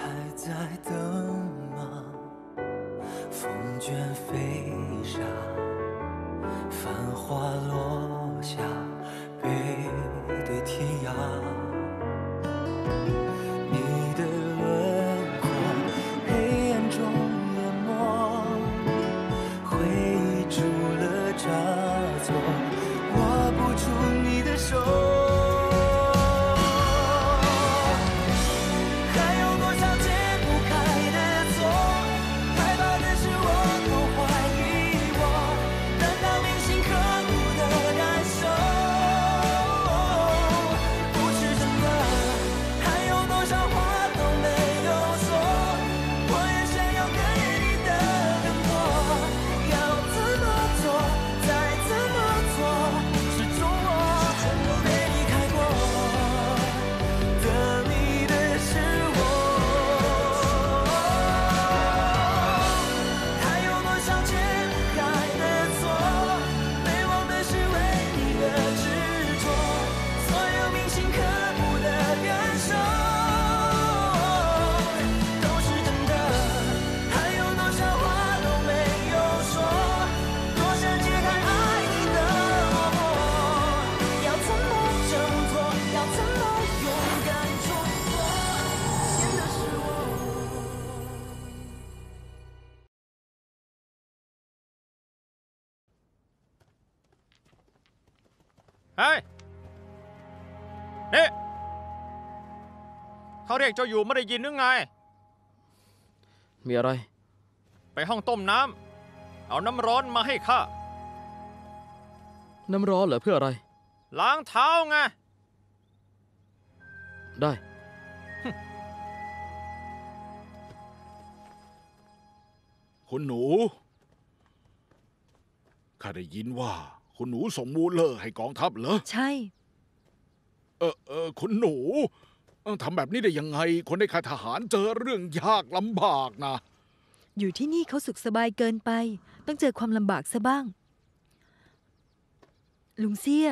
在等吗？风卷飞沙，繁华落下，背对天涯。你的轮廓，黑暗中淹没，回忆住了差错，握不住你的手。 เฮ้ยนี่เขาเรียกเจ้าอยู่ไม่ได้ยินหรือไงมีอะไรไปห้องต้มน้ำเอาน้ำร้อนมาให้ข้าน้ำร้อนเหรอเพื่ออะไรล้างเท้าไงได้คุณหนูข้าได้ยินว่าคุณหนูส่งมูลเลอร์ให้กองทัพเหรอใช่คุณหนูทำแบบนี้ได้ยังไงคนในค่ายทหารเจอเรื่องยากลำบากนะอยู่ที่นี่เขาสุขสบายเกินไปต้องเจอความลำบากซะบ้างลุงเซี่ย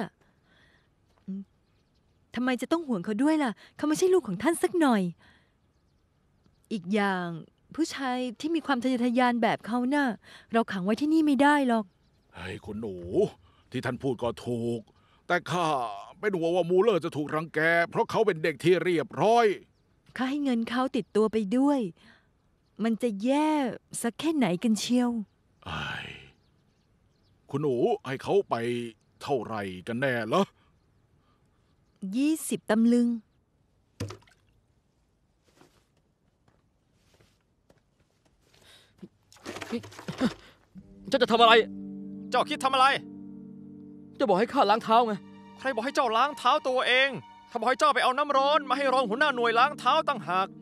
ทำไมจะต้องห่วงเขาด้วยล่ะเขาไม่ใช่ลูกของท่านสักหน่อยอีกอย่างผู้ชายที่มีความทะเยอทะยานแบบเขาน่ะเราขังไว้ที่นี่ไม่ได้หรอกเฮ้ยคุณหนูที่ท่านพูดก็ถูกแต่ข้าเป็นห่วงว่ามูลเลอร์จะถูกรังแกเพราะเขาเป็นเด็กที่เรียบร้อยข้าให้เงินเขาติดตัวไปด้วยมันจะแย่สักแค่ไหนกันเชียวคุณหนูให้เขาไปเท่าไหร่กันแน่เหรอ 20 ตำลึงเจ้าจะทำอะไรเจ้าคิดทำอะไรเจ้าบอกให้ข้าล้างเท้าไงใครบอกให้เจ้าล้างเท้าตัวเองถ้าบอกให้เจ้าไปเอาน้ำร้อนมาให้รองหัวหน้าหน่วยล้างเท้าตั้งหาก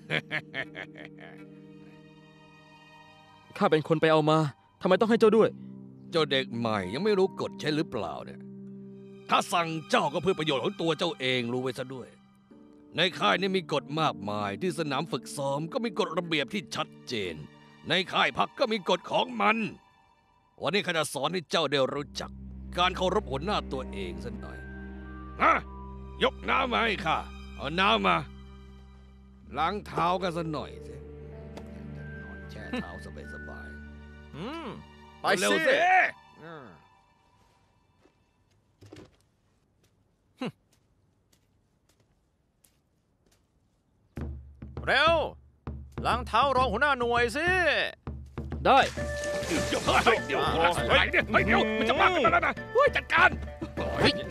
ข้าเป็นคนไปเอามาทำไมต้องให้เจ้าด้วยเจ้าเด็กใหม่ยังไม่รู้กฎใช่หรือเปล่าเนี่ยถ้าสั่งเจ้าก็เพื่อประโยชน์ของตัวเจ้าเองรู้ไว้ซะด้วยในค่ายนี่มีกฎมากมายที่สนามฝึกซ้อมก็มีกฎระเบียบที่ชัดเจนในค่ายพักก็มีกฎของมันวันนี้ข้าจะสอนให้เจ้าได้รู้จักการเคารพหัวหน้าตัวเองสักหน่อยยกน้ำมาให้ข้าเอาน้ำมาล้างเท้ากันสักหน่อยสินอนแช่เท้าสบายไปเร็วสิเร็วล้างเท้ารองหัวหน้าหน่วยสิได้เดี๋ยวมันจะมากกันแล้วนะจัดการเฮ้ย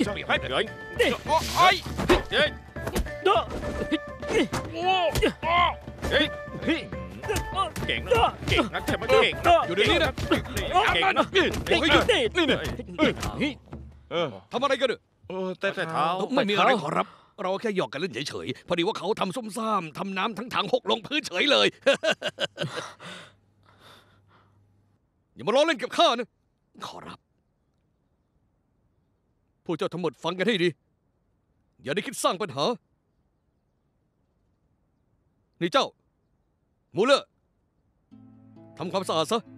เก่งนักใช่ไหมเก่งอยู่ในนี้นะเก่งนะนี่ทำอะไรกันแต่เท้าไม่มีอะไรขอรับเราแค่หยอกกันเล่นเฉยๆพอดีว่าเขาทำส้มซ่ามทำน้ำทั้งถังหกลงพื้นเฉยเลยอย่ามาล้อเล่นกับข้านะขอรับพวกเจ้าทั้งหมดฟังกันให้ดีอย่าได้คิดสร้างปัญหานี่เจ้ามูเลอร์ทำความสะอาดซะ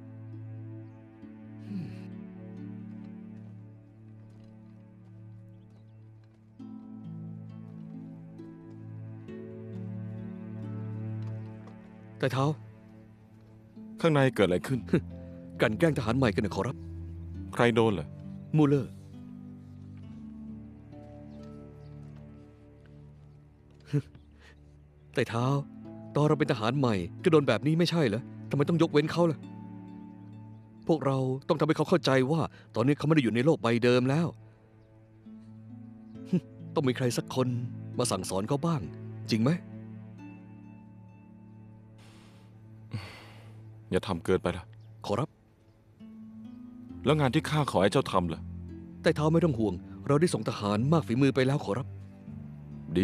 แต่เท้าข้างในเกิดอะไรขึ้นกลั่นแกล้งทหารใหม่กันนะขอรับใครโดนเหรอมูเลอร์ แต่เท้า ตอนเราเป็นทหารใหม่ก็โดนแบบนี้ไม่ใช่เหรอทำไมต้องยกเว้นเขาล่ะ พวกเราต้องทำให้เขาเข้าใจว่า ตอนนี้เขาไม่ได้อยู่ในโลกใบเดิมแล้ว ต้องมีใครสักคนมาสั่งสอนเขาบ้าง จริงไหมอย่าทำเกินไปละขอรับแล้วงานที่ข้าขอให้เจ้าทำล่ะแต่เท้าไม่ต้องห่วง เราได้ส่งทหารมากฝีมือไปแล้วขอรับดี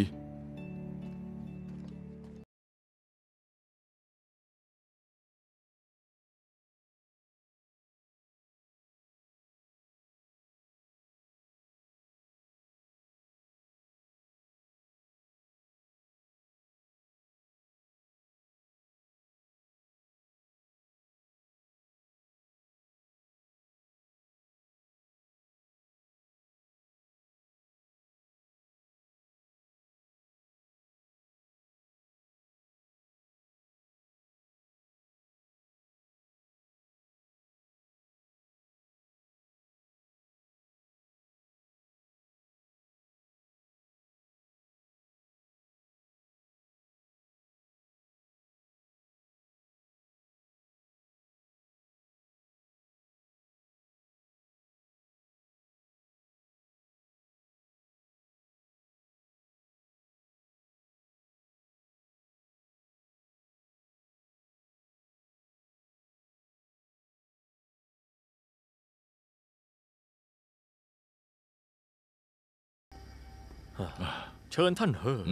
เชิญท่านเฮอ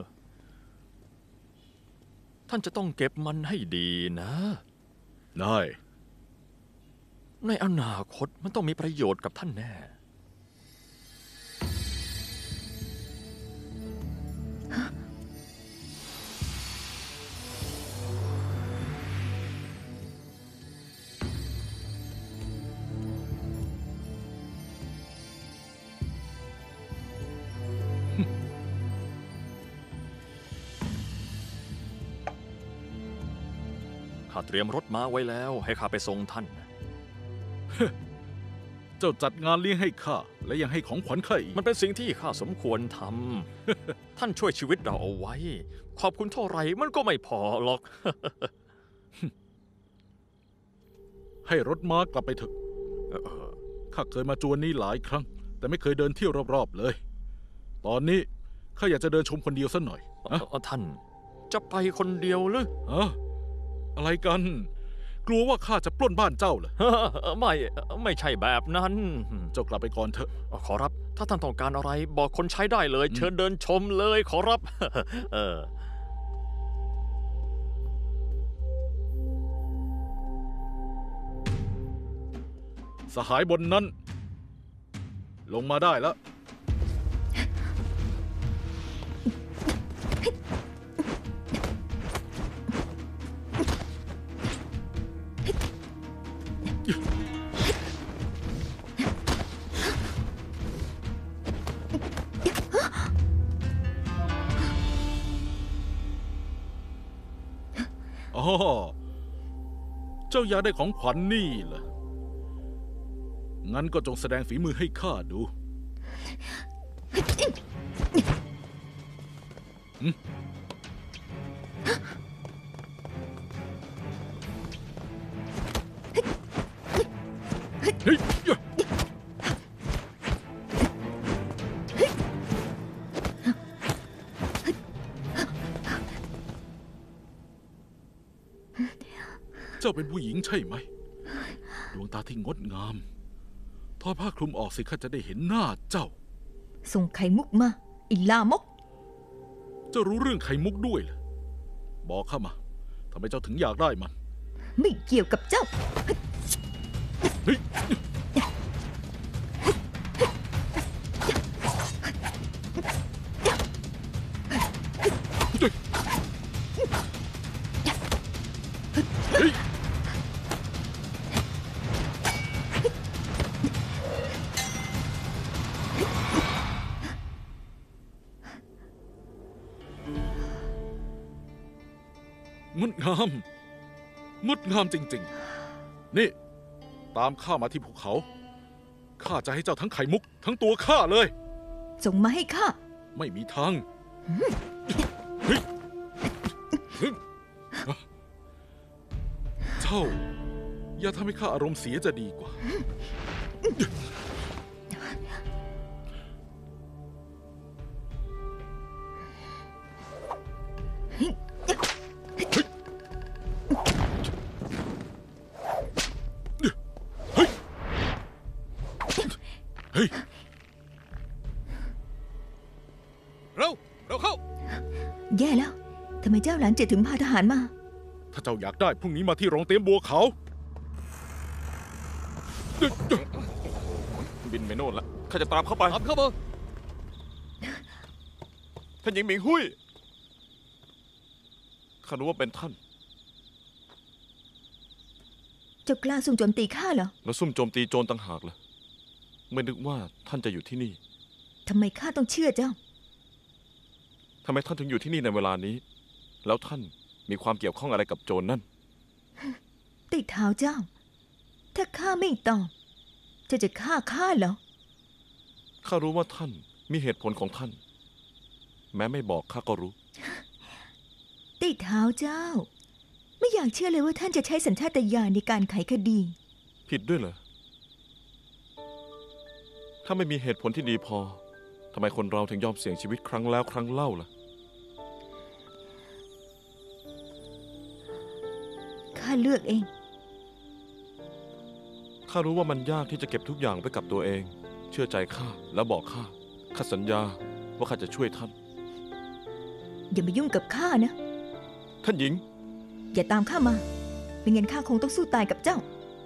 ท่านจะต้องเก็บมันให้ดีนะได้ในอนาคตมันต้องมีประโยชน์กับท่านแน่ ข้าเตรียมรถม้าไว้แล้วให้ข้าไปส่งท่านเจ้าจัดงานเลี้ยงให้ข้าและยังให้ของขวัญข้าอีกมันเป็นสิ่งที่ข้าสมควรทำ ท่านช่วยชีวิตเราเอาไว้ ขอบคุณเท่าไหร่มันก็ไม่พอหรอกให้รถม้ากลับไปเถอะข้าเคยมาจวนนี้หลายครั้ง แต่ไม่เคยเดินเที่ยวรอบๆเลย ตอนนี้ข้าอยากจะเดินชมคนเดียวสักหน่อยอะท่านจะไปคนเดียวหรืออะไรกัน กลัวว่าข้าจะปล้นบ้านเจ้าเหรอไม่ใช่แบบนั้นเจ้ากลับไปก่อนเถอะขอรับ ถ้าท่านต้องการอะไรบอกคนใช้ได้เลย เชิญเดินชมเลยขอรับสหายบนนั้น ลงมาได้แล้ว อ๋อ เจ้าอยากได้ของขวัญนี่เหรอ งั้นก็จงแสดงฝีมือให้ข้าดู เฮ้ย เจ้าเป็นผู้หญิงใช่ไหม ดวงตาที่งดงามทอดผ้าคลุมออกสิข้าจะได้เห็นหน้าเจ้าส่งไข่มุกมาอิลามกเจ้ารู้เรื่องไข่มุกด้วยเหรอ บอกข้ามาทำไมเจ้าถึงอยากได้มันไม่เกี่ยวกับเจ้าเฮ้ย เฮ้ยองดงาม งดงามจริงๆ นี่ ตามข้ามาที่ภูเขา ข้าจะให้เจ้าทั้งไข่มุก ทั้งตัวข้าเลยส่งมาให้ข้าไม่มีทางเฮ้ยเจ้า อย่าทำให้ข้าอารมณ์เสียจะดีกว่า เฮ้ยเร็วเข้าแย่แล้ว ทำไมเจ้าหลานเจ็ดถึงพาทหารมาถ้าเจ้าอยากได้พรุ่งนี้มาที่โรงเตรียมบัวเขาบินไปโน่นละข้าจะตามเข้าไปตามเข้ามาท่านหญิงหมิงหุ้ยข้ารู้ว่าเป็นท่านเจ้ากล้าซุ่มโจมตีข้าเหรอแล้วซุ่มโจมตีโจรต่างหากเลยไม่นึกว่าท่านจะอยู่ที่นี่ทำไมข้าต้องเชื่อเจ้าทำไมท่านถึงอยู่ที่นี่ในเวลานี้ แล้วท่านมีความเกี่ยวข้องอะไรกับโจรนั่นติดเท้าเจ้า ถ้าข้าไม่ตอบเจ้าจะฆ่าข้าเหรอข้ารู้ว่าท่านมีเหตุผลของท่าน แม้ไม่บอกข้าก็รู้ติดเท้าเจ้า ไม่อยากเชื่อเลยว่าท่านจะใช้สัญชาตญาณในการไขคดีผิดด้วยเหรอ ถ้าไม่มีเหตุผลที่ดีพอทำไมคนเราถึงยอมเสี่ยงชีวิตครั้งแล้วครั้งเล่าล่ะข้าเลือกเองข้ารู้ว่ามันยากที่จะเก็บทุกอย่างไว้กับตัวเอง เชื่อใจข้าแล้วบอกข้า ข้าสัญญาว่าข้าจะช่วยท่านอย่ามายุ่งกับข้านะท่านหญิงอย่าตามข้ามาไม่งั้นข้าคงต้องสู้ตายกับเจ้า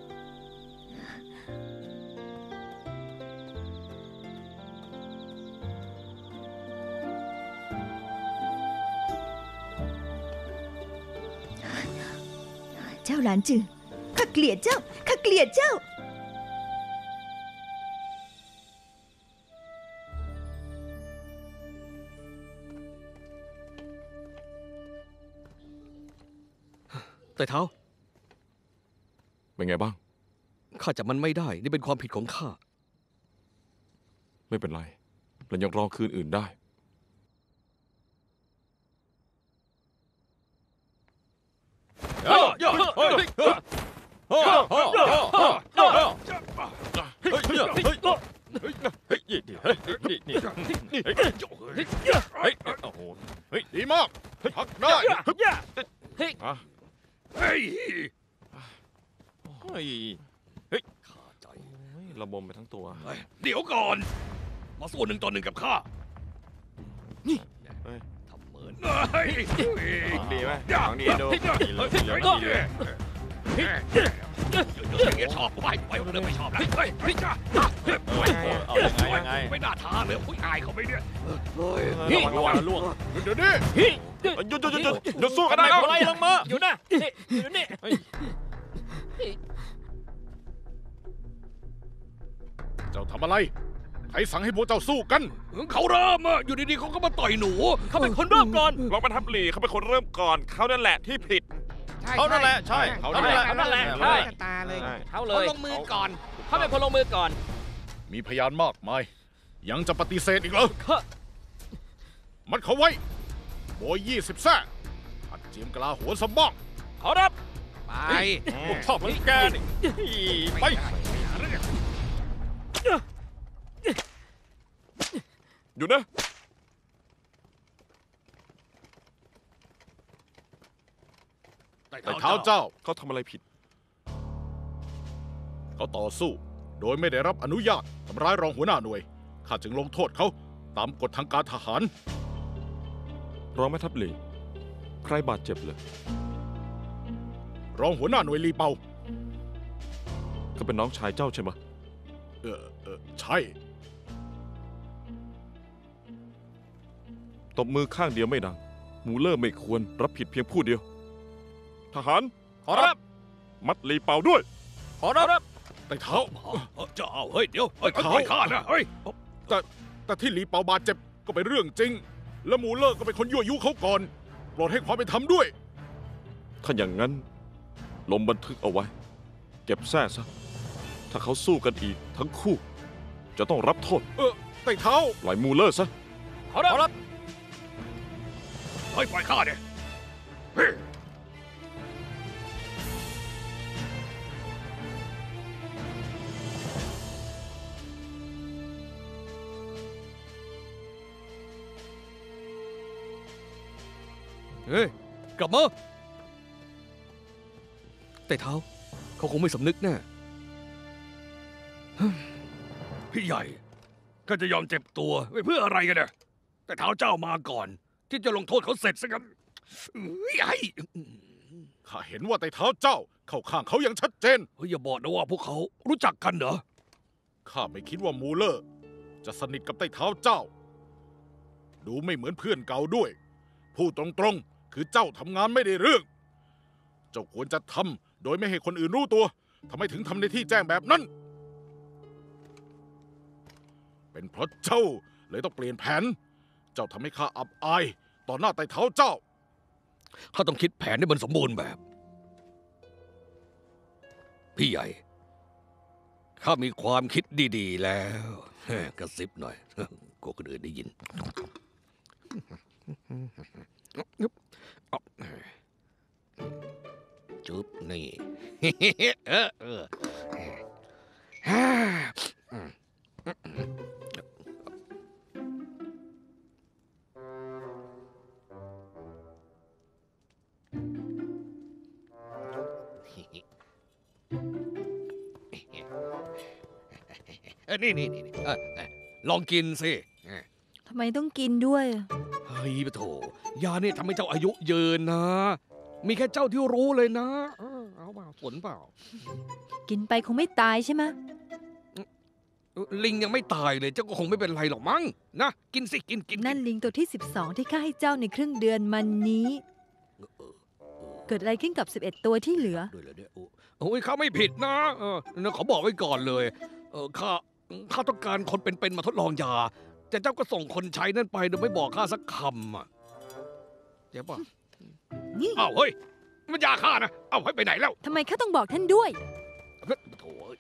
เจ้าหลานจือข้าเกลียดเจ้า ข้าเกลียดเจ้าแต่เท้าเป็นไงบ้างข้าจับมันไม่ได้ นี่เป็นความผิดของข้าไม่เป็นไร เรายังรอคืนอื่นได้ดีมากพักได้ข้าใจระบมไปทั้งตัวเดี๋ยวก่อน มาสู้1 ต่อ 1กับข้า นี่ทำเหมือนดีไหมดีดูดีเลยชอบไปเรื่องไม่ชอบนะไม่น่าท้าเลยอายเขาไม่เนี่ยระวังล่วงเดี๋ยวนี้หยุดสู้กันได้แล้วอะไรลงมาอยู่นะอยู่นี่เจ้าทำอะไร ใครสั่งให้พวกเจ้าสู้กันเขาเริ่มอยู่ดีๆเขาก็มาต่อยหนูเขาเป็นคนเริ่มก่อนรองบรรทับหลีเขาเป็นคนเริ่มก่อนเขานั่นแหละที่ผิดเขานั่นแหละใช่เขานั่นแหละนั่นแหละใช่ตาเลยเขาเลเขายลงมือก่อนเขาเป็นคนลงมือก่อนมีพยานมากมาย ยังจะปฏิเสธอีกเหรอข้ามัดเขาไว้โบย20 แซ่หัดเจียมกะลาหัวสมบ้องขอรับไปพวกชอบเหมือนแกนี่ไปหยุดนะแต่เท้าเจ้าเขาทำอะไรผิดเขาต่อสู้ โดยไม่ได้รับอนุญาตทำร้ายรองหัวหน้าหน่วย ข้าจึงลงโทษเขาตามกฎทางการทหารรองแม่ทัพหลีใครบาดเจ็บเลยรองหัวหน้าหน่วยลีเปาก็เป็นน้องชายเจ้าใช่ไหมใช่ตบมือข้างเดียวไม่ดังมูเลอร์ไม่ควรรับผิดเพียงผู้เดียว ทหารขอรับมัดหลีเป่าด้วยขอรับแต่เท้าเจ้าเฮ้ยเดี๋ยวเท้าต่อยข้านะเฮ้ยแต่ที่ลีเปาบาดเจ็บก็เป็นเรื่องจริง และมูเลอร์ก็เป็นคนยั่วยุเขาก่อน โปรดให้ความเป็นธรรมด้วยถ้าอย่างนั้นลงบันทึกเอาไว้ เก็บแท้ซะ ถ้าเขาสู้กันอีกทั้งคู่ จะต้องรับโทษไต่เท้าปล่อยมูเลอร์ซะขอรับเฮ้ยปล่อยข้าเนี่ยเฮ้ย กลับมาแต่เท้า เขาคงไม่สำนึกแน่พี่ใหญ่ก็จะยอมเจ็บตัวไปเพื่ออะไรกันเนี่ยแต่เท้าเจ้ามาก่อน ที่จะลงโทษเขาเสร็จซะงั้นไอ้ข้าเห็นว่าไต่เท้าเจ้าเข้าข้างเขาอย่างชัดเจนเฮ้ยอย่าบอกนะว่าพวกเขารู้จักกันเหรอข้าไม่คิดว่ามูเลอร์ จะสนิทกับไต่เท้าเจ้า ดูไม่เหมือนเพื่อนเก่าด้วย พูดตรงๆ คือเจ้าทำงานไม่ได้เรื่อง เจ้าควรจะทำโดยไม่ให้คนอื่นรู้ตัวทำไมถึงทำในที่แจ้งแบบนั้น เป็นเพราะเจ้าเลยต้องเปลี่ยนแผน เจ้าทำให้ข้าอับอายต่อหน้าไต่เท้าเจ้าข้าต้องคิดแผนให้มันสมบูรณ์แบบ พี่ใหญ่ ข้ามีความคิดดีๆแล้วกระซิบหน่อยกลัวคนอื่นได้ยินจุ๊บนี่ นี่ลองกินสิทำไมต้องกินด้วยเฮ้ยปะโถยานี่ทำให้เจ้าอายุยืนนะ มีแค่เจ้าที่รู้เลยนะเอาเปล่าสนเปล่ากินไปคงไม่ตายใช่ไหมลิงยังไม่ตายเลยเจ้าก็คงไม่เป็นไรหรอกมั้งนะกินสิกินนั่นลิงตัวที่ 12 ที่ข้าให้เจ้าในครึ่งเดือนมันนี้ เกิดอะไรขึ้นกับ 11 ตัวที่เหลือด้วยเหรอเนี่ยโอ้ยข้าไม่ผิดนะขอบอกไว้ก่อนเลยข้าต้องการคนเป็นๆมาทดลองยาแต่เจ้าก็ส่งคนใช้นั่นไปโดยไม่บอกข้าสักคำอ่ะเจ๊ป่ะนี่อ้าวเฮ้ยมันยาข้านะเอาให้ไปไหนแล้วทำไมข้าต้องบอกท่านด้วยโถ่เอ้ย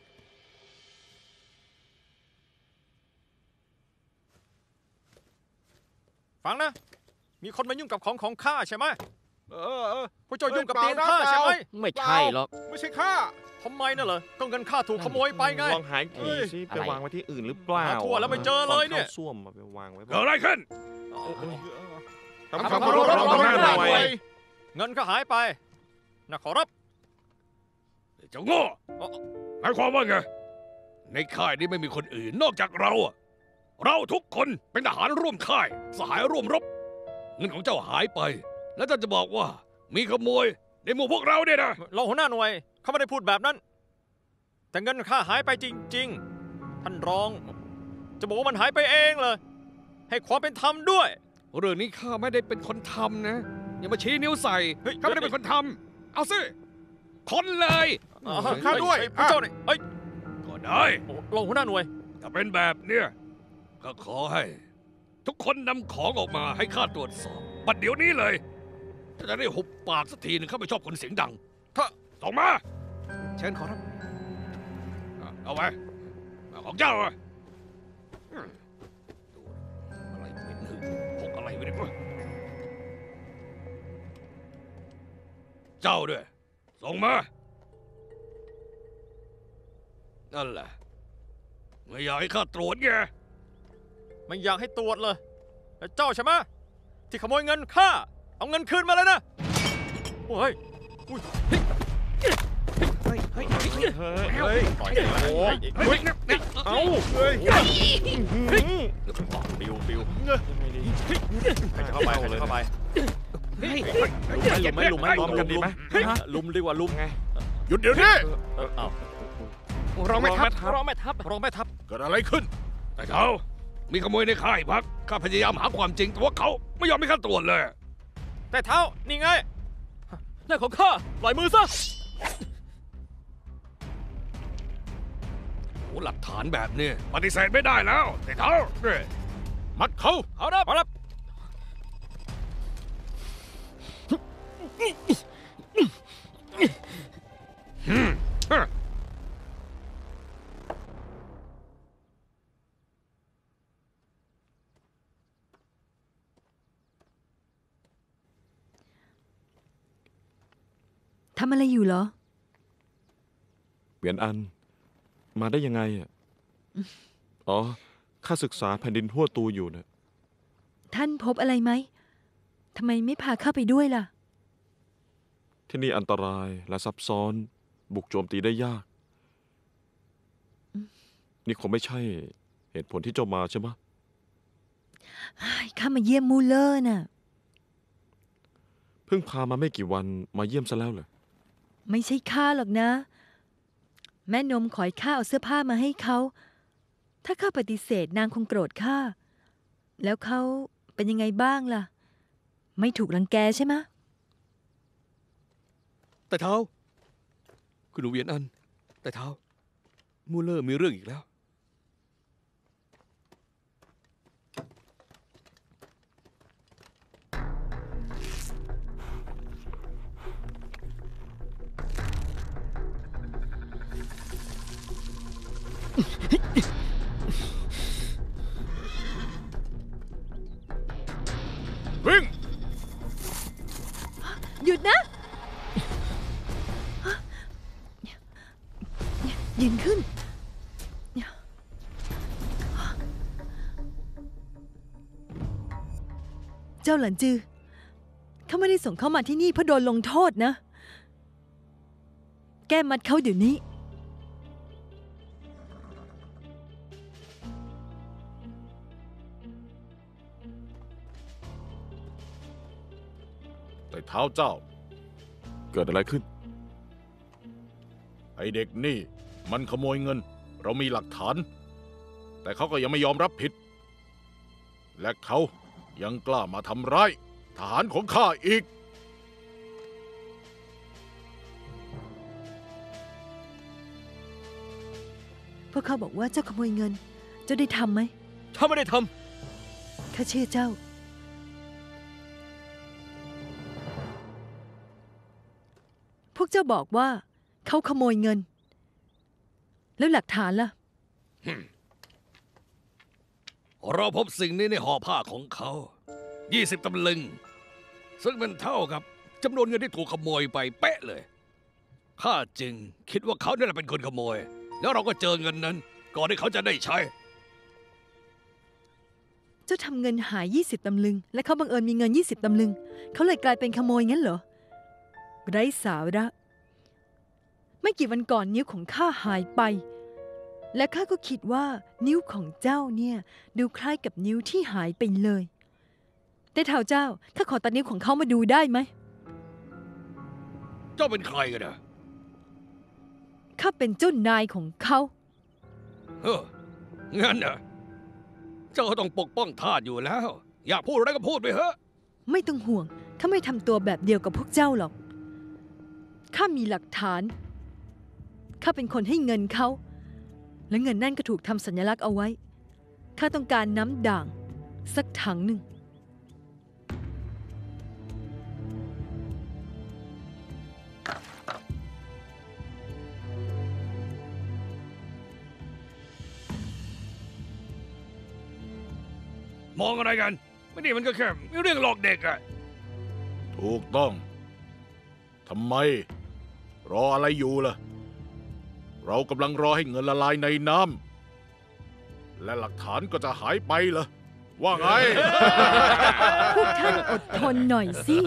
ฟังนะ มีคนมายุ่งกับของข้าใช่ไหมเออพวกเจ้ายุ่งกับเตียงข้าใช่ไหมไม่ใช่หรอกไม่ใช่ข้าทำไมน่ะเหรอก็เงินข้าถูกขโมยไปไงลองหาทีสิไปวางไว้ที่อื่นหรือเปล่าหาทั่วแล้วไม่เจอเลยเนี่ยตอข้าส้วมมาไปวางไว้เกิดอะไรขึ้นทำความเคารพต่อหน้าหน่อยเงินก็หายไปนะขอรับเจ้าโง่หมายความว่าไงในค่ายนี้ไม่มีคนอื่นนอกจากเราอะเราทุกคนเป็นทหารร่วมค่ายสหายร่วมรบเงินของเจ้าหายไป แล้วเจ้าจะบอกว่ามีขโมยในหมู่พวกเราเนี่ยนะเราหัวหน้าหน่วยเขาไม่ได้พูดแบบนั้น แต่เงินข้าหายไปจริง ๆ ท่านรอง จะบอกว่ามันหายไปเองเลยให้ความเป็นธรรมด้วยเรื่องนี้ข้าไม่ได้เป็นคนทำนะอย่ามาชี้นิ้วใส่เฮ้ยข้าไม่ได้เป็นคนทำเอาสิคนเลยข้าด้วยพระเจ้าเนี่ยเอ้ยก็ได้เราหัวหน้าหน่วยถ้าเป็นแบบเนี้ยก็ขอให้ ทุกคนนำของออกมาให้ข้าตรวจสอบบัดเดี๋ยวนี้เลยถ้าจะได้หุบปากสักทีหนึงข้าไม่ชอบคนเสียงดังถ้าส่งมาเชิญขอรับเอาไว้ของเจ้าอะดูอะไรไม่นึกพกอะไรไว้เนี่ยเจ้าด้วยส่งมานั่นแหละไม่อยากให้ข้าตรวจไงไม่อยากให้ตรวจเลยแล้วเจ้าใช่ไหมที่ขโมยเงินข้าเอาเงินคืนมาเลยนะโอ้ยอุ้ยเฮ้ยต่อยโอ้ยเฮ้ยเอาบิวเข้าไปเข้าไปลุมไหมพร้อมกันดีไหมลุมดีกว่าลุมไงหยุดเดี๋ยวนี้เอารองแม่ทัพรองแม่ทัพเกิดอะไรขึ้นแต่เขามีขโมยในค่ายพักข้าพยายามหาความจริงแต่ว่าเขาไม่ยอมให้ข้าตรวจเลยแต่เท้านี่ไงนั่นของข้าปล่อยมือซะโอ้หลักฐานแบบนี้ปฏิเสธไม่ได้แล้ว แต่เขาเนี่ยมัดเขาเอาละมาละทำอะไรอยู่เหรอเหวียนอัน มาได้ยังไงอ่ะ อ๋อ ข้าศึกษาแผ่นดินทั่วตูอยู่นะท่านพบอะไรไหม ทำไมไม่พาข้าไปด้วยล่ะที่นี่อันตรายและซับซ้อน บุกโจมตีได้ยาก นี่คงไม่ใช่เหตุผลที่เจ้ามาใช่ไหมะข้ามาเยี่ยมมูเลอร์น่ะเพิ่งพามาไม่กี่วันมาเยี่ยมซะแล้วเหรอไม่ใช่ข้าหรอกนะ แม่นมขอให้ข้าเอาเสื้อผ้ามาให้เขา ถ้าข้าปฏิเสธนางคงโกรธข้า แล้วเขาเป็นยังไงบ้างล่ะ ไม่ถูกรังแกใช่ไหมะแต่เท้า คุณหนูเวียนอัน แต่เท้า มูเลอร์มีเรื่องอีกแล้ววิ่งหยุดนะ ยืนขึ้น เจ้าหลันจือ เขาไม่ได้ส่งเขามาที่นี่เพื่อโดนลงโทษนะ แก้มัดเขาเดี๋ยวนี้แต่เท้าเจ้าเกิดอะไรขึ้นไอเด็กนี่มันขโมยเงิน เรามีหลักฐาน แต่เขาก็ยังไม่ยอมรับผิด และเขายังกล้ามาทำร้ายทหารของข้าอีกพวกเขาบอกว่าเจ้าขโมยเงิน เจ้าได้ทำไหมถ้าไม่ได้ทข้าเชื่อเจ้า พวกเจ้าบอกว่าเขาขโมยเงิน แล้วหลักฐานล่ะเราพบสิ่งนี้ในห่อผ้าของเขา 20 ตำลึง ซึ่งมันเท่ากับจำนวนเงินที่ถูกขโมยไปเป๊ะเลย ข้าจึงคิดว่าเขาเนี่ยแหละเป็นคนขโมย แล้วเราก็เจอเงินนั้น ก่อนที่เขาจะได้ใช้เจ้าทำเงินหาย20 ตำลึง และเขาบังเอิญมีเงิน20 ตำลึง เขาเลยกลายเป็นขโมยงั้นเหรอ ไร้สาระ ไม่กี่วันก่อนนิ้วของข้าหายไป และข้าก็คิดว่านิ้วของเจ้าเนี่ยดูคล้ายกับนิ้วที่หายไปเลย แต่เท้าเจ้าข้าขอตัดนิ้วของเขามาดูได้ไหมเจ้าเป็นใครกันนะข้าเป็นเจ้านายของเขางั้นน่ะ เจ้าก็ต้องปกป้องทาสอยู่แล้ว อยากพูดอะไรก็พูดไปเถอะไม่ต้องห่วง ข้าไม่ทำตัวแบบเดียวกับพวกเจ้าหรอก ข้ามีหลักฐาน ข้าเป็นคนให้เงินเขา และเงินนั่นก็ถูกทำสัญลักษณ์เอาไว้ ข้าต้องการน้ำด่าง สักถังหนึ่งมองอะไรกัน ไม่นี่มันก็แค่เรื่องหลอกเด็กอะถูกต้อง ทำไม รออะไรอยู่ล่ะ เรากำลังรอให้เงินละลายในน้ำ และหลักฐานก็จะหายไปเหรอ ว่าไงพวกท่านอดทนหน่อยสิ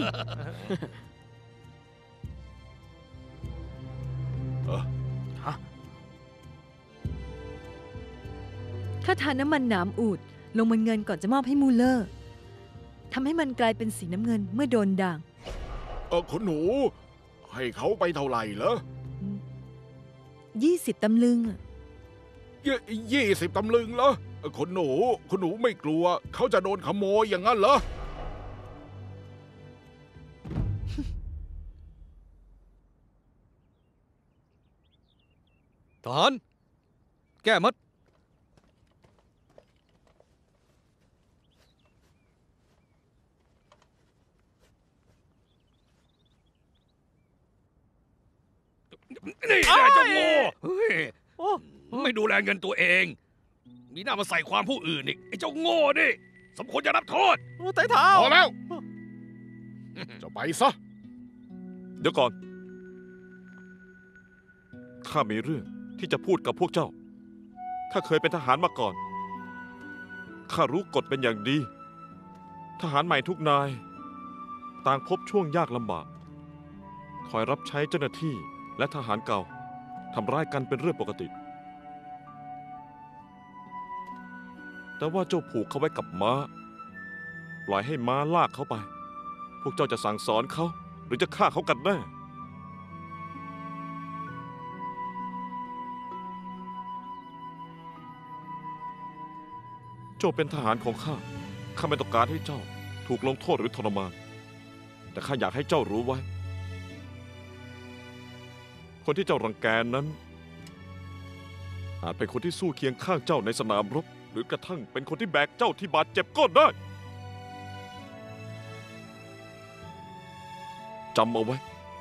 ข้าทาน้ำมันหนามอูฐลงบนเงินก่อนจะมอบให้มูเลอร์ทำให้มันกลายเป็นสีน้ำเงินเมื่อโดนด่างคุณหนู ให้เขาไปเท่าไหร่เหรอ 20 ตำลึงอะ 20 ตำลึงเหรอคุณหนูไม่กลัว เขาจะโดนขโมยอย่างนั้นเหรอทหาร แก้มัด นี่นายเจ้าโง่เฮ้ยำโอ้ไม่ดูแลเงินตัวเอง มีหน้ามาใส่ความผู้อื่นอีกไอ้เจ้าโง่นี่สมควรจะรับโทษไต่เท้าพอแล้ว จะไปซะเดี๋ยวก่อนข้ามีเรื่องที่จะพูดกับพวกเจ้า ข้าเคยเป็นทหารมาก่อน ข้ารู้กฎเป็นอย่างดี ทหารใหม่ทุกนาย ต่างพบช่วงยากลำบาก คอยรับใช้เจ้าหน้าที่และทหารเก่าทำร้ายกันเป็นเรื่องปกติ แต่ว่าเจ้าผูกเขาไว้กับม้า ปล่อยให้ม้าลากเขาไป พวกเจ้าจะสั่งสอนเขาหรือจะฆ่าเขากันแน่ เจ้าเป็นทหารของข้า ข้าไม่ต้องการให้เจ้าถูกลงโทษหรือทรมาน แต่ข้าอยากให้เจ้ารู้ไว้ คนที่เจ้ารังแกนั้น อาจเป็นคนที่สู้เคียงข้างเจ้าในสนามรบ หรือกระทั่งเป็นคนที่แบกเจ้าที่บาดเจ็บก็ได้ จำเอาไว้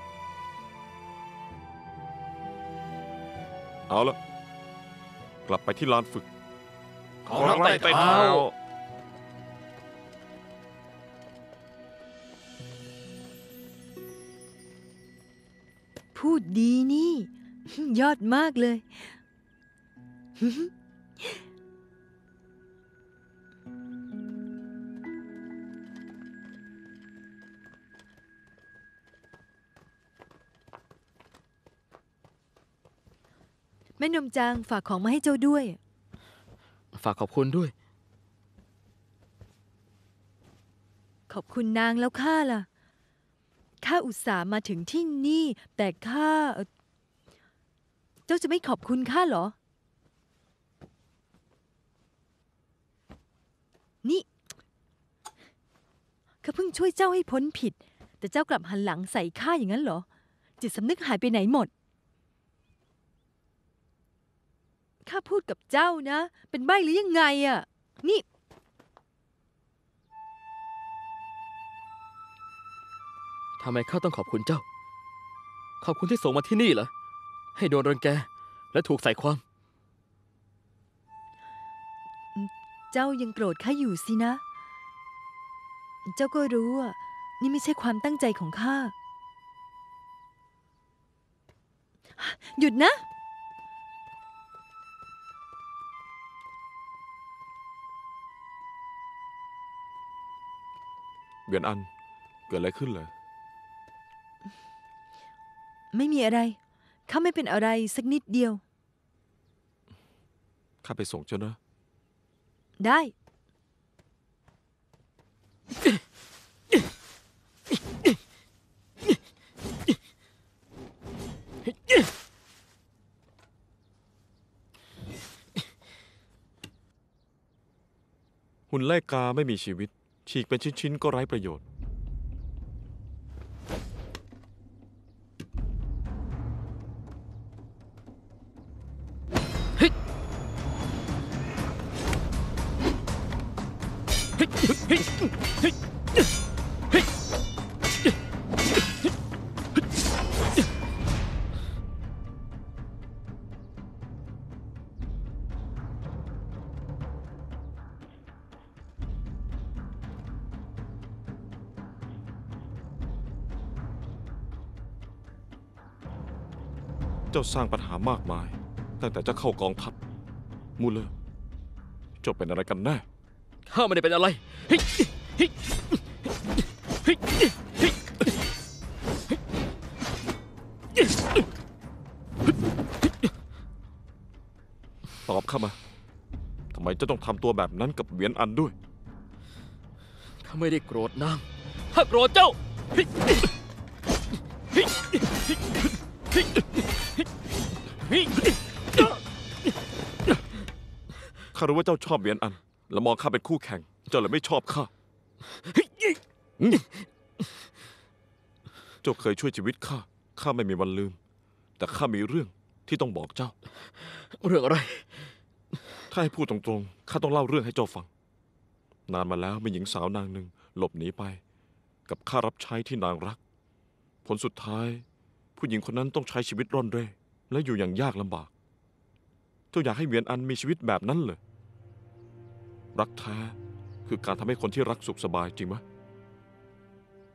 เอาละกลับไปที่ลานฝึกขอรับไต่เท้าพูดดีนี่ ยอดมากเลย แม่นมจางฝากของมาให้เจ้าด้วยฝากขอบคุณด้วยขอบคุณนางแล้วข้าล่ะ ข้าอุตส่าห์มาถึงที่นี่ แต่ข้าเจ้าจะไม่ขอบคุณข้าเหรอ นี่ข้าเพิ่งช่วยเจ้าให้พ้นผิด แต่เจ้ากลับหันหลังใส่ข้าอย่างนั้นเหรอ จิตสำนึกหายไปไหนหมด ข้าพูดกับเจ้านะ เป็นใบ้หรือยังไงอะนี่ทำไมข้าต้องขอบคุณเจ้า ขอบคุณที่ส่งมาที่นี่เหรอ ให้โดนรังแกและถูกใส่ความเจ้ายังโกรธข้าอยู่สินะ เจ้าก็รู้ว่านี่ไม่ใช่ความตั้งใจของข้า หยุดนะเวียนอัน เกิดอะไรขึ้นเหรอไม่มีอะไร ข้าไม่เป็นอะไรสักนิดเดียวข้าไปส่งเจ้านะได้หุ่นไล่กาไม่มีชีวิต ฉีกเป็นชิ้นๆก็ไร้ประโยชน์ เจ้าสร้างปัญหามากมาย ตั้งแต่เจ้าเข้ากองทัพ มูเลอร์ เจ้าเป็นอะไรกันแน่ข้าไม่ได้เป็นอะไรเฮ้ยเฮ้ยเฮ้ยเฮ้ยตอบข้ามา ทำไมเจ้าต้องทำตัวแบบนั้นกับเวียนอันด้วยข้าไม่ได้โกรธนางข้าโกรธเจ้าเฮ้ยเฮ้ยเฮ้ยเฮ้ยข้ารู้ว่าเจ้าชอบเวียนอัน และมองข้าเป็นคู่แข่ง เจ้าเลยไม่ชอบข้า เจ้าเคยช่วยชีวิตข้า ข้าไม่มีวันลืม แต่ข้ามีเรื่องที่ต้องบอกเจ้าเรื่องอะไรถ้าให้พูดตรงๆ ข้าต้องเล่าเรื่องให้เจ้าฟัง นานมาแล้วมีหญิงสาวนางหนึ่งหลบหนีไป กับข้ารับใช้ที่นางรัก ผลสุดท้าย ผู้หญิงคนนั้นต้องใช้ชีวิตร่อนเร่และอยู่อย่างยากลำบาก เจ้าอยากให้เวียนอันมีชีวิตแบบนั้นเหรอ รักแท้คือการทำให้คนที่รักสุขสบายจริงไหม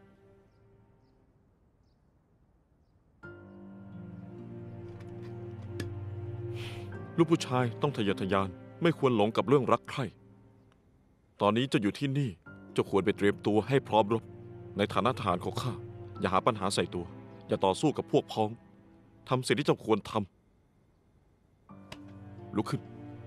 นลูกผู้ชายต้องทะเยอทะยานไม่ควรหลงกับเรื่องรักใคร่ตอนนี้เจะอยู่ที่นี่เจะควรไปเตรียมตัวให้พร้อมรบในฐานะทหารของข้าอย่าหาปัญหาใส่ตัวอย่าต่อสู้กับพวกพ้องทำสิ่งที่เจ้าควรทำลุกขึ้น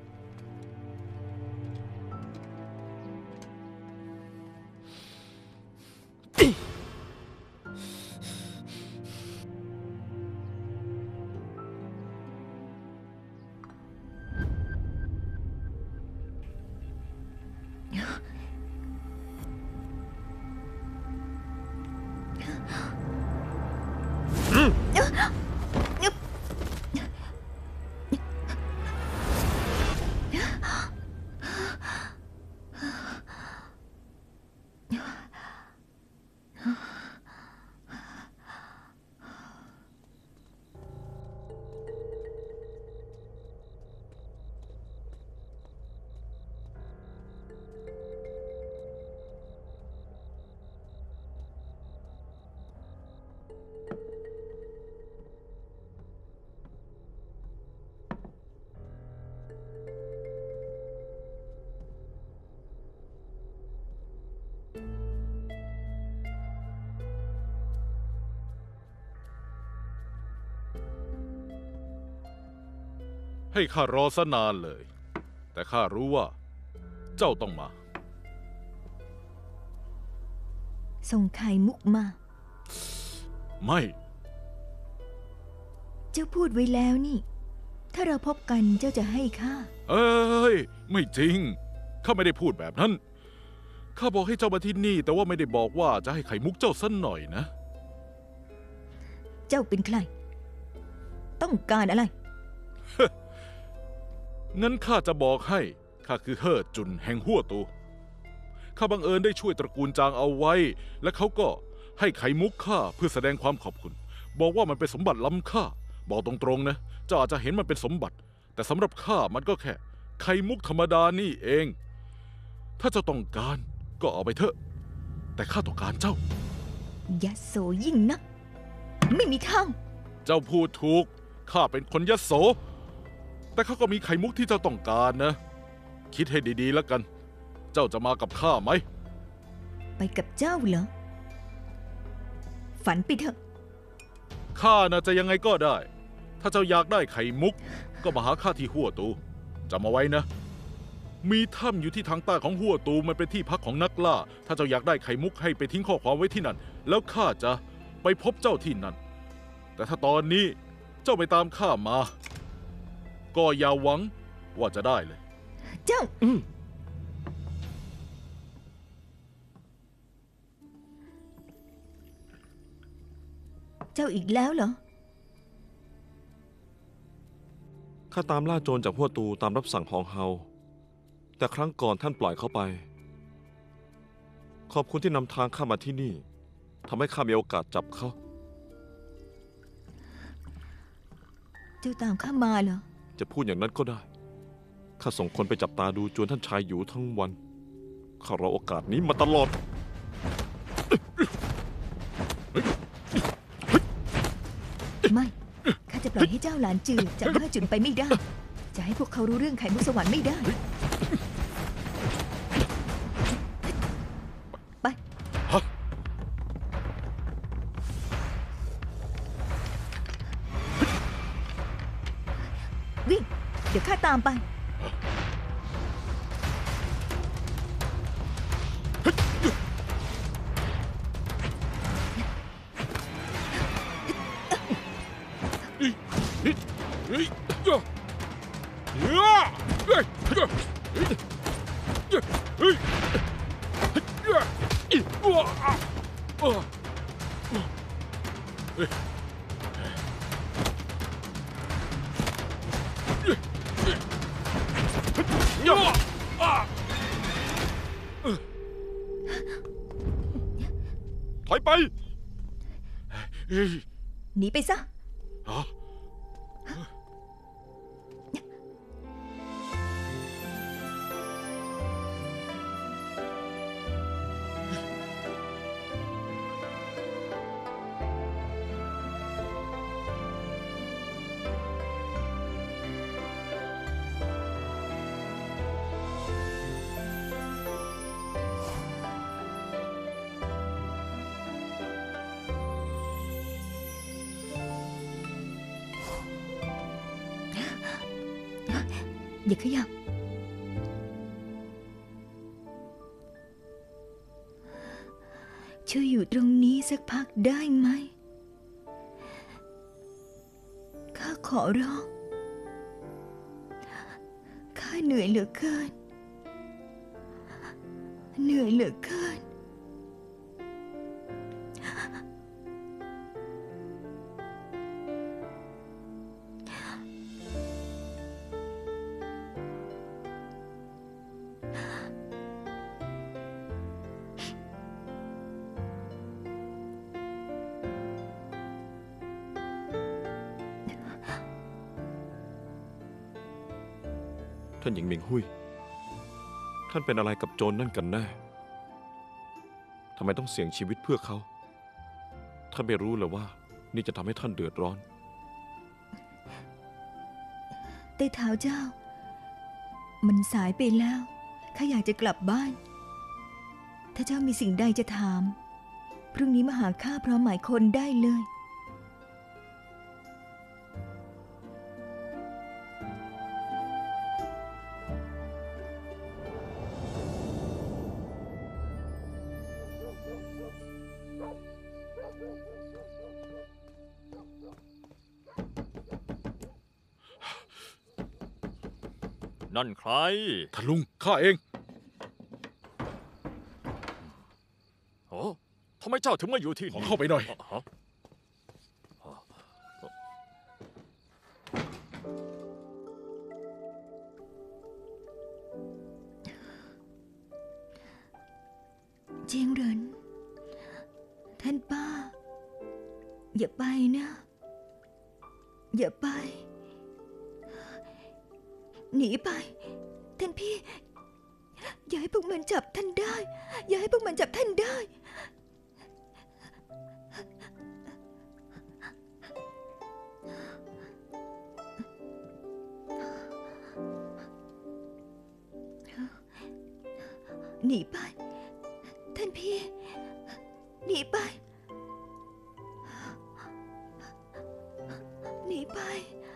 ให้ข้ารอซะนานเลย แต่ข้ารู้ว่า เจ้าต้องมาส่งไข่มุกมาไม่เจ้าพูดไว้แล้วนี่ ถ้าเราพบกันเจ้าจะให้ข้าเอ้ย ไม่จริง ข้าไม่ได้พูดแบบนั้น ข้าบอกให้เจ้ามาที่นี่ แต่ว่าไม่ได้บอกว่าจะให้ไข่มุกเจ้าสักหน่อยนะเจ้าเป็นใคร ต้องการอะไรงั้นข้าจะบอกให้ ข้าคือเฮ่อจุนแห่งหัวตู ข้าบังเอิญได้ช่วยตระกูลจางเอาไว้ และเขาก็ให้ไข่มุกข้าเพื่อแสดงความขอบคุณ บอกว่ามันเป็นสมบัติล้ำค่า บอกตรงๆนะ เจ้าอาจจะเห็นมันเป็นสมบัติ แต่สำหรับข้ามันก็แค่ไข่มุกธรรมดานี่เอง ถ้าเจ้าต้องการก็เอาไปเถอะ แต่ข้าต้องการเจ้ายะโสยิ่งนัก ไม่มีทางเจ้าพูดถูก ข้าเป็นคนยโส แต่เขาก็มีไข่มุกที่เจ้าต้องการนะ คิดให้ดีๆแล้วกัน เจ้าจะมากับข้าไหมไปกับเจ้าเหรอ ฝันไปเถอะข้าน่ะจะยังไงก็ได้ ถ้าเจ้าอยากได้ไข่มุก ก็มาหาข้าที่หัวตูจำเอาไว้นะ มีถ้ำอยู่ที่ทางใต้ของหัวตูมันเป็นที่พักของนักล่า ถ้าเจ้าอยากได้ไข่มุกให้ไปทิ้งข้อความไว้ที่นั่น แล้วข้าจะไปพบเจ้าที่นั่น แต่ถ้าตอนนี้เจ้าไปตามข้ามา ก็อย่าหวังว่าจะได้เลยเจ้า เจ้าอีกแล้วเหรอข้าตามล่าโจรจากพวกตูตามรับสั่งฮองเฮาแต่ครั้งก่อนท่านปล่อยเขาไป ขอบคุณที่นำทางข้ามาที่นี่ทำให้ข้ามีโอกาสจับเขาเจ้าตามข้ามาเหรอจะพูดอย่างนั้นก็ได้ ข้าส่งคนไปจับตาดูจวนท่านชายอยู่ทั้งวัน ข้ารอโอกาสนี้มาตลอดไม่ ข้าจะปล่อยให้เจ้าหลานจืดจับข้าจุนไปไม่ได้ จะให้พวกเขารู้เรื่องไข่มุกสวรรค์ไม่ได้ ไป วิ่ง เดี๋ยวข้าตามไปถอยไปหนีไปซะฮะอย่าขยับช่วยอยู่ตรงนี้สักพักได้ไหมข้าขอร้องข้าเหนื่อยเหลือเกินเหนื่อยเหลือเกินท่านหญิงหมิงหุยท่านเป็นอะไรกับโจรนั่นกันแน่ทำไมต้องเสี่ยงชีวิตเพื่อเขาท่านไม่รู้เลยว่านี่จะทำให้ท่านเดือดร้อนแต่เท้าเจ้ามันสายไปแล้วข้าอยากจะกลับบ้านถ้าเจ้ามีสิ่งใดจะถามพรุ่งนี้มาหาข้าพร้อมหมายคนได้เลยนั่นใครท่านลุงข้าเองโอ้ทำไมเจ้าถึงมาอยู่ที่ขอนี่เข้าไปหน่อยฮะเจียงเหรินท่านป้าอย่าไปนะอย่าไปหนีไปท่านพี่อย่าให้พวกมันจับท่านได้อย่าให้พวกมันจับท่านได้หนีไปท่านพี่หนีไปหนีไป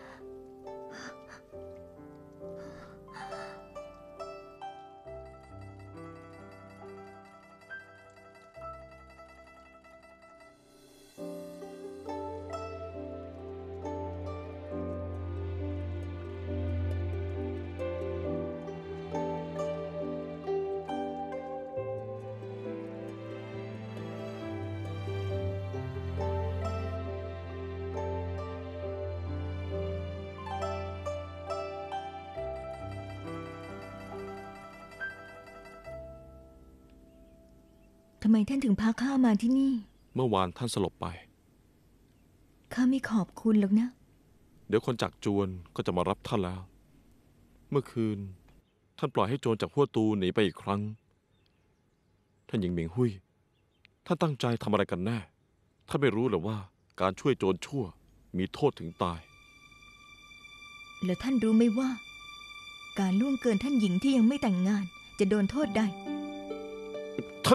ทำไมท่านถึงพาข้ามาที่นี่เมื่อวานท่านสลบไปข้าไม่ขอบคุณหรอกนะเดี๋ยวคนจากจวนก็จะมารับท่านแล้ว เมื่อคืนท่านปล่อยให้โจรจากฮั่วตูหนีไปอีกครั้ง ท่านหญิงหมิงหุยท่านตั้งใจทำอะไรกันแน่ท่านไม่รู้หรือว่าการช่วยโจรชั่วมีโทษถึงตายแล้วท่านรู้ไหมว่า การล่วงเกินท่านหญิงที่ยังไม่แต่งงานจะโดนโทษได้ท่าน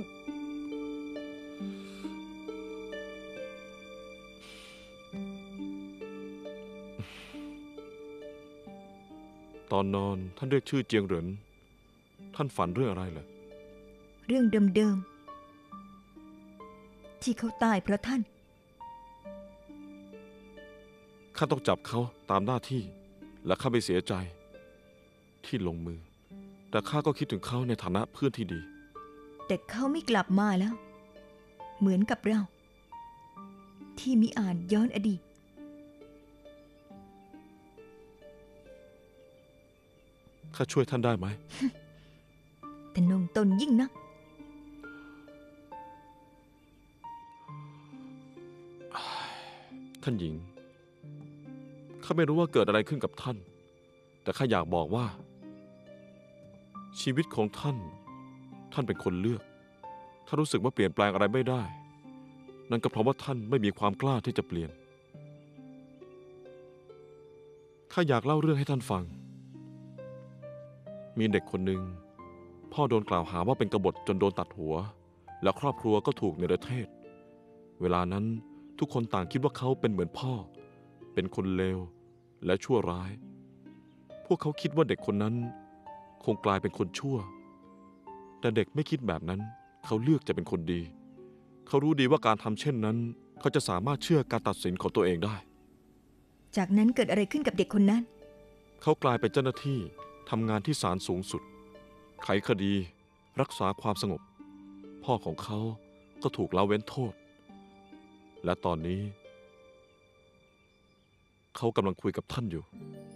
ตอนนอนท่านเรียกชื่อเจียงเหรินท่านฝันเรื่องอะไรเหรอเรื่องเดิมๆที่เขาตายเพราะท่านข้าต้องจับเขาตามหน้าที่และข้าไม่เสียใจที่ลงมือ แต่ข้าก็คิดถึงเขาในฐานะเพื่อนที่ดีแต่เขาไม่กลับมาแล้ว เหมือนกับเรา ที่มิอาจย้อนอดีตข้าช่วยท่านได้ไหมแต่นงตนยิ่งนักท่านหญิง ข้าไม่รู้ว่าเกิดอะไรขึ้นกับท่าน แต่ข้าอยากบอกว่า ชีวิตของท่าน ท่านเป็นคนเลือก ถ้ารู้สึกว่าเปลี่ยนแปลงอะไรไม่ได้ นั่นก็เพราะว่าท่านไม่มีความกล้าที่จะเปลี่ยน ข้าอยากเล่าเรื่องให้ท่านฟัง มีเด็กคนหนึ่งพ่อโดนกล่าวหาว่าเป็นกบฏจนโดนตัดหัว และครอบครัวก็ถูกเนรเทศ เวลานั้นทุกคนต่างคิดว่าเขาเป็นเหมือนพ่อ เป็นคนเลวและชั่วร้าย ผพวกเขาคิดว่าเด็กคนนั้นคงกลายเป็นคนชั่ว แต่เด็กไม่คิดแบบนั้น เขาเลือกจะเป็นคนดี เขารู้ดีว่าการทำเช่นนั้น เขาจะสามารถเชื่อการตัดสินของตัวเองได้จากนั้นเกิดอะไรขึ้นกับเด็กคนนั้นเขากลายเป็นเจ้าหน้าที่ทำงานที่ศาลสูงสุด ไขคดี รักษาความสงบ พ่อของเขาก็ถูกละเว้นโทษ และตอนนี้ เขากำลังคุยกับท่านอยู่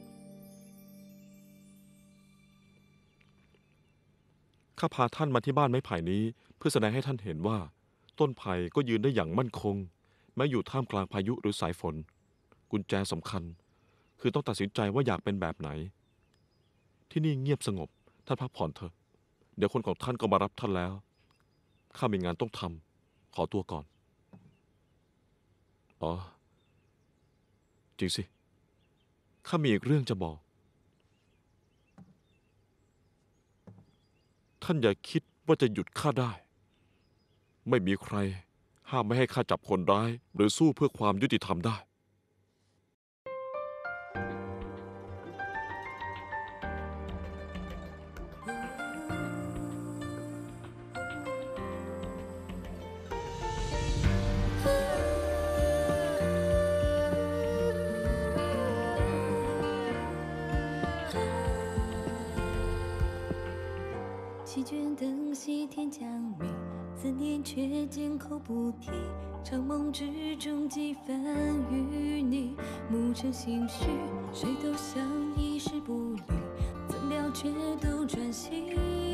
ข้าพาท่านมาที่บ้านไม้ไผ่นี้ เพื่อแสดงให้ท่านเห็นว่า ต้นไผ่ก็ยืนได้อย่างมั่นคง แม้อยู่ท่ามกลางพายุหรือสายฝน กุญแจสำคัญ คือต้องตัดสินใจว่าอยากเป็นแบบไหน ที่นี่เงียบสงบ ท่านพักผ่อนเถอะ เดี๋ยวคนของท่านก็มารับท่านแล้ว ข้ามีงานต้องทำ ขอตัวก่อน อ๋อ จริงสิ ข้ามีอีกเรื่องจะบอก ท่านอย่าคิดว่าจะหยุดข้าได้ ไม่มีใครห้ามไม่ให้ข้าจับคนร้าย หรือสู้เพื่อความยุติธรรมได้席卷灯熄天将明，思念却缄口不提。长梦之中几番与你，暮成心绪，谁都想一时不离，怎料却都转心。